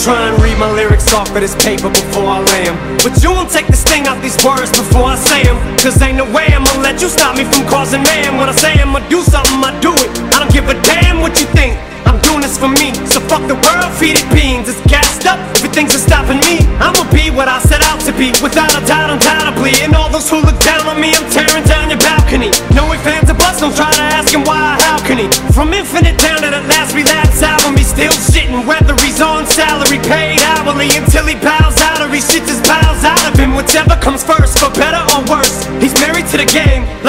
try and read my lyrics off of this paper before I lay 'em, but you won't take the sting out these words before I say 'em. Cause ain't no way I'ma let you stop me from causing man. When I say I'ma do something, I do it. I don't give a damn what you think, I'm doing this for me. So fuck the world, feed it beans. It's gassed up, everything's stopping me. I'ma be what I set out to be, without a doubt, undoubtedly. And all those who look down on me, I'm tearing down your balcony. No ifs, ands, or buts, don't try to ask him why or how can he. From Infinite down to the last relapse album, he's still shitting, whether he's on salary, paid hourly, until he bows out or he shit just bows out of him. Whichever comes first, for better or worse, he's married to the game.